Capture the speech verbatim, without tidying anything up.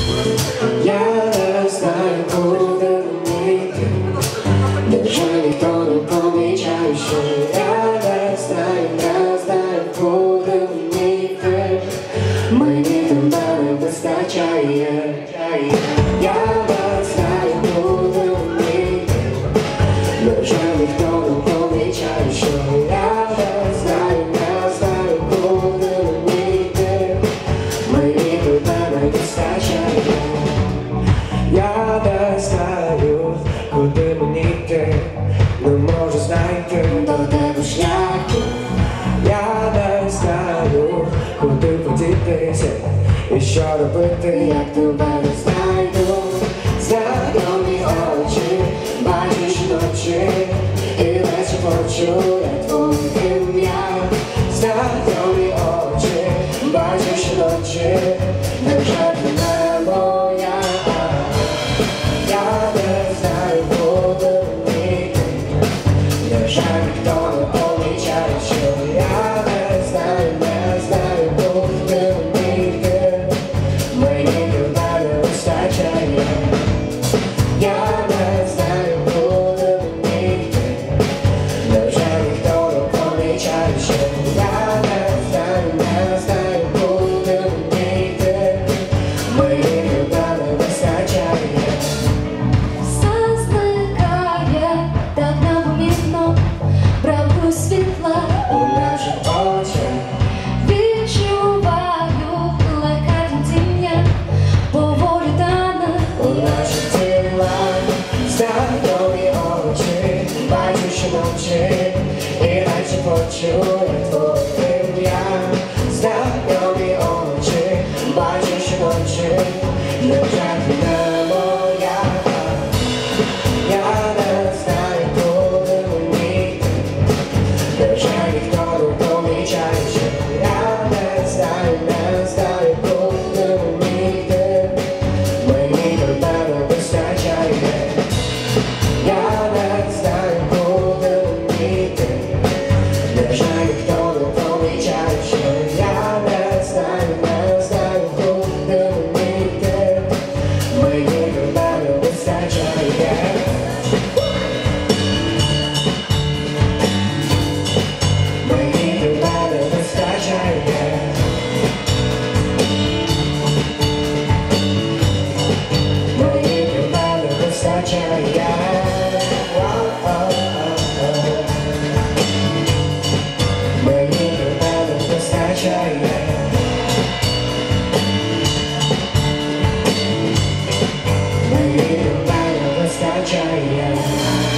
Я не знаю, куди мені йти, невже ніхто не помічає, що я не знаю, не знаю, куди мені йти. Мені тебе не вистачає. Я не знаю, куди мені йти, невже ніхто не помічає, що я не знаю, не знаю, куди мені йти. Мені тебе не вистачає. Я не знаю, куди мені йти, не можу знайти до тебе шляху. Я не знаю, куди подітися і що робити, як тебе не знайду. Знайомі очі, бачиш вночі, і лише почує твоє ім'я. Знайомі очі, бачиш вночі, невже ти не моя? Я не знаю, куди мені йти, невже ніхто не помічає, що я не знаю, не знаю, куди мені йти. Мені тебе не вистачає. Я не знаю, куди мені йти, невже ніхто не помічає, що я не знаю, не знаю, куди мені йти. Мені тебе не вистачає. Все зникає так непомітно, бракує світла У наших очах відчуваю легке тіння, поволі тане у наших тілах. Знайомі очі, бачиш вночі, і наче почує твоє ім'я. Знайомі очі, бачиш вночі, невже ти не моя? Я не знаю, куди мені йти, невже ніхто не помічає, що я не знаю, не знаю, куди мені йти. Мені тебе не вистачає. Я не знаю, куди мені йти, невже ніхто не помічає, що я не знаю, не знаю, куди мені йти. Мені тебе не вистачає. Мені тебе не вистачає. Мені тебе не вистачає. Мені тебе не вистачає. Мені тебе не вистачає.